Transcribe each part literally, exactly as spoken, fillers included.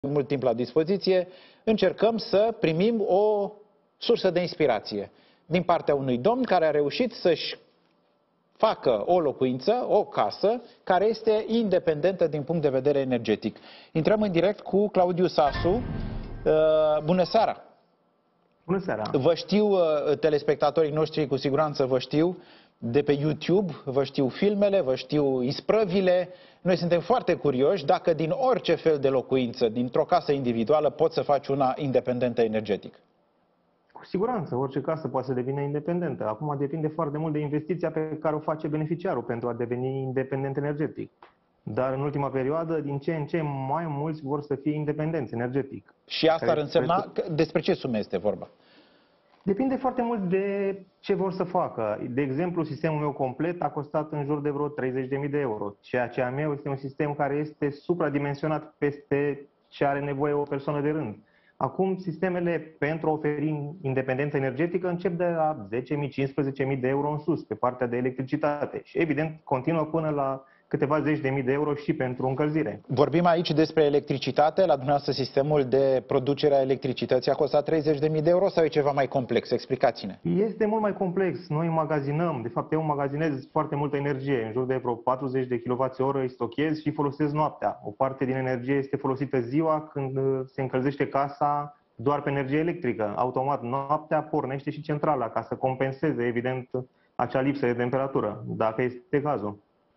mult timp la dispoziție, încercăm să primim o sursă de inspirație din partea unui domn care a reușit să-și facă o locuință, o casă, care este independentă din punct de vedere energetic. Intrăm în direct cu Claudiu Sasu. Bună seara! Bună seara! Vă știu, telespectatorii noștri cu siguranță vă știu de pe YouTube, vă știu filmele, vă știu isprăvile. Noi suntem foarte curioși dacă din orice fel de locuință, dintr-o casă individuală, poți să faci una independentă energetic. Cu siguranță, orice casă poate să devină independentă. Acum depinde foarte mult de investiția pe care o face beneficiarul pentru a deveni independent energetic. Dar în ultima perioadă, din ce în ce mai mulți vor să fie independenți energetic. Și asta ar însemna, despre ce sume este vorba? Depinde foarte mult de ce vor să facă. De exemplu, sistemul meu complet a costat în jur de vreo treizeci de mii de euro. Ceea ce am eu este un sistem care este supradimensionat peste ce are nevoie o persoană de rând. Acum, sistemele pentru a oferi independență energetică încep de la zece mii, cincisprezece mii de euro în sus, pe partea de electricitate. Și, evident, continuă până la câteva zeci de mii de euro și pentru încălzire. Vorbim aici despre electricitate. La dumneavoastră, sistemul de producere a electricității a costat treizeci de mii de euro sau e ceva mai complex? Explicați-ne. Este mult mai complex. Noi magazinăm, de fapt eu magazinez foarte multă energie, în jur de vreo patruzeci de kilowați-oră îi stochez și folosesc noaptea. O parte din energie este folosită ziua când se încălzește casa doar pe energie electrică. Automat noaptea pornește și centrala ca să compenseze, evident, acea lipsă de temperatură, dacă este cazul.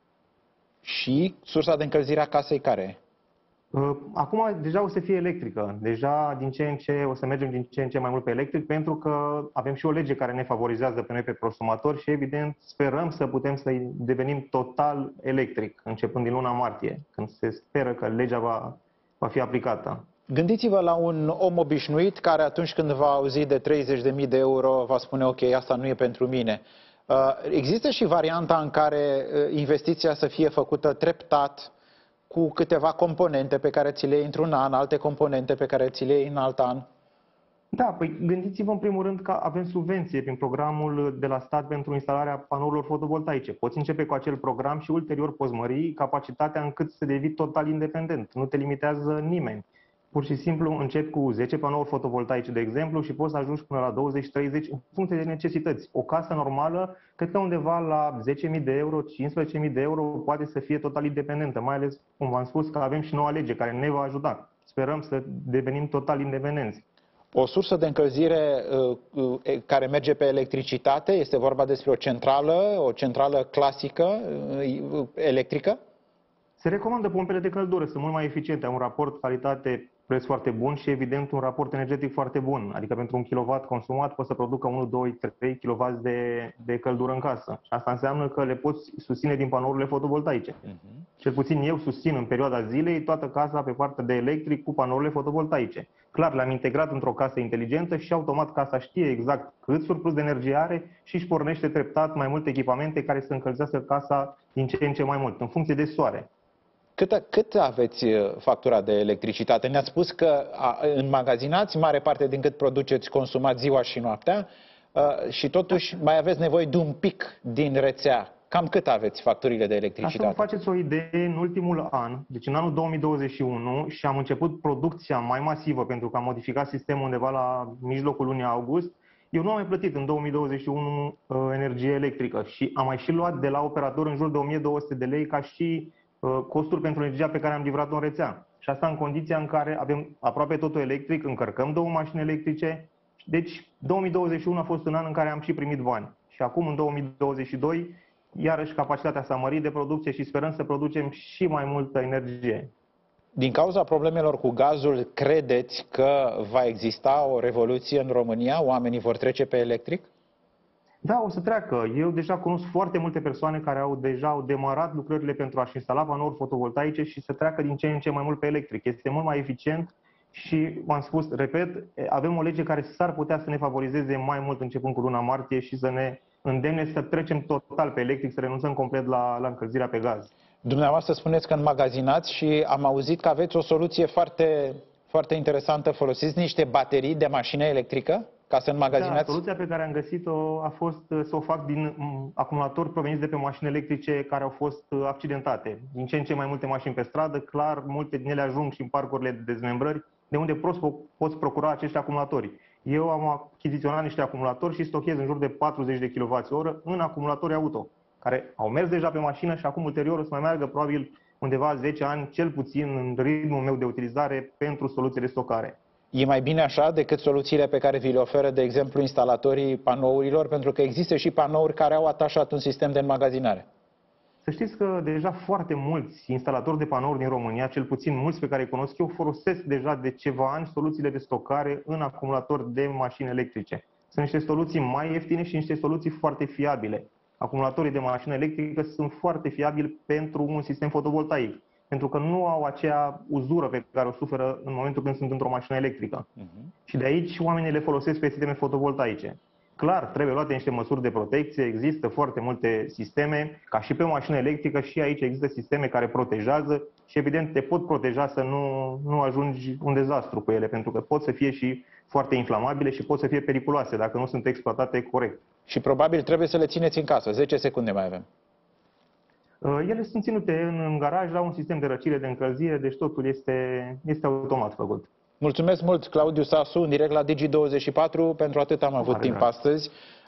Și sursa de încălzire a casei care e? Acum deja o să fie electrică. Deja din ce în ce o să mergem din ce în ce mai mult pe electric, pentru că avem și o lege care ne favorizează pe noi, pe consumatori, și evident sperăm să putem să devenim total electric începând din luna martie, când se speră că legea va, va fi aplicată. Gândiți-vă la un om obișnuit care atunci când va auzi de treizeci de mii de euro va spune ok, asta nu e pentru mine. Există și varianta în care investiția să fie făcută treptat, cu câteva componente pe care ți le iei într-un an, alte componente pe care ți le iei în alt an? Da, păi gândiți-vă în primul rând că avem subvenție prin programul de la stat pentru instalarea panourilor fotovoltaice. Poți începe cu acel program și ulterior poți mări capacitatea încât să devii total independent. Nu te limitează nimeni. Pur și simplu începi cu zece panouri fotovoltaice, de exemplu, și poți să ajungi până la douăzeci treizeci în funcție de necesități. O casă normală, cred că undeva la zece mii de euro, cincisprezece mii de euro, poate să fie total independentă, mai ales, cum v-am spus, că avem și noua lege care ne va ajuta. Sperăm să devenim total independenți. O sursă de încălzire uh, care merge pe electricitate, este vorba despre o centrală, o centrală clasică uh, electrică? Se recomandă pompele de căldură, sunt mult mai eficiente, au un raport calitate-preț foarte bun și, evident, un raport energetic foarte bun. Adică pentru un kilowatt consumat poți să producă unu, doi, trei kilowați de, de căldură în casă. Și asta înseamnă că le poți susține din panourile fotovoltaice. Uh-huh. Cel puțin eu susțin în perioada zilei toată casa pe partea de electric cu panourile fotovoltaice. Clar, le-am integrat într-o casă inteligentă și automat casa știe exact cât surplus de energie are și își pornește treptat mai multe echipamente care să încălzească casa din ce în ce mai mult, în funcție de soare. Cât, cât aveți factura de electricitate? Ne-ați spus că înmagazinați mare parte din cât produceți, consumați ziua și noaptea și totuși mai aveți nevoie de un pic din rețea. Cam cât aveți facturile de electricitate? Ca să vă faceți o idee, în ultimul an, deci în anul două mii douăzeci și unu, și am început producția mai masivă pentru că am modificat sistemul undeva la mijlocul lunii august, eu nu am mai plătit în două mii douăzeci și unu energie electrică și am mai și luat de la operator în jur de o mie două sute de lei ca și costuri pentru energia pe care am livrat-o în rețea. Și asta în condiția în care avem aproape totul electric, încărcăm două mașini electrice. Deci două mii douăzeci și unu a fost un an în care am și primit bani. Și acum în două mii douăzeci și doi, iarăși capacitatea s-a mărit de producție și sperăm să producem și mai multă energie. Din cauza problemelor cu gazul, credeți că va exista o revoluție în România? Oamenii vor trece pe electric? Da, o să treacă. Eu deja cunosc foarte multe persoane care au deja au demarat lucrările pentru a-și instala panouri fotovoltaice și să treacă din ce în ce mai mult pe electric. Este mult mai eficient și, v-am spus, repet, avem o lege care s-ar putea să ne favorizeze mai mult începând cu luna martie și să ne îndemne să trecem total pe electric, să renunțăm complet la, la încălzirea pe gaz. Dumneavoastră spuneți că înmagazinați și am auzit că aveți o soluție foarte, foarte interesantă. Folosiți niște baterii de mașină electrică? ca să înmagazinați? Da, soluția pe care am găsit-o a fost să o fac din acumulatori proveniți de pe mașini electrice care au fost accidentate. Din ce în ce mai multe mașini pe stradă, clar, multe din ele ajung și în parcurile de dezmembrări, de unde poți, poți procura acești acumulatori. Eu am achiziționat niște acumulatori și stochez în jur de patruzeci de kilowați-oră în acumulatori auto, care au mers deja pe mașină și acum ulterior o să mai meargă probabil undeva zece ani, cel puțin în ritmul meu de utilizare pentru soluții de stocare. E mai bine așa decât soluțiile pe care vi le oferă, de exemplu, instalatorii panourilor, pentru că există și panouri care au atașat un sistem de înmagazinare. Să știți că deja foarte mulți instalatori de panouri din România, cel puțin mulți pe care îi cunosc eu, folosesc deja de ceva ani soluțiile de stocare în acumulatori de mașini electrice. Sunt niște soluții mai ieftine și niște soluții foarte fiabile. Acumulatorii de mașină electrică sunt foarte fiabili pentru un sistem fotovoltaic, pentru că nu au acea uzură pe care o suferă în momentul când sunt într-o mașină electrică. Uh-huh. Și de aici oamenii le folosesc pe sisteme fotovoltaice. Clar, trebuie luate niște măsuri de protecție, există foarte multe sisteme, ca și pe o mașină electrică, și aici există sisteme care protejează și evident te pot proteja să nu, nu ajungi un dezastru cu ele, pentru că pot să fie și foarte inflamabile și pot să fie periculoase dacă nu sunt exploatate corect. Și probabil trebuie să le țineți în casă. zece secunde mai avem. Ele sunt ținute în, în garaj la un sistem de răcire, de încălzire, deci totul este, este automat făcut. Mulțumesc mult, Claudiu Sasu, în direct la Digi douăzeci și patru. Pentru atât am avut timp astăzi.